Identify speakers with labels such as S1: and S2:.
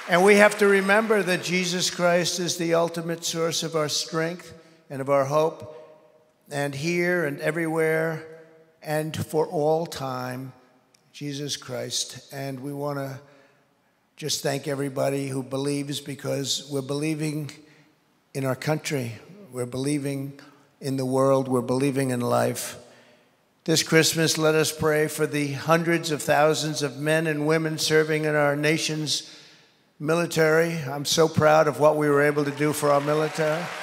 S1: And we have to remember that Jesus Christ is the ultimate source of our strength and of our hope, and here and everywhere and for all time, Jesus Christ. And we want to just thank everybody who believes, because we're believing in our country, we're believing in the world, we're believing in life. This Christmas, let us pray for the hundreds of thousands of men and women serving in our nation's military. I'm so proud of what we were able to do for our military.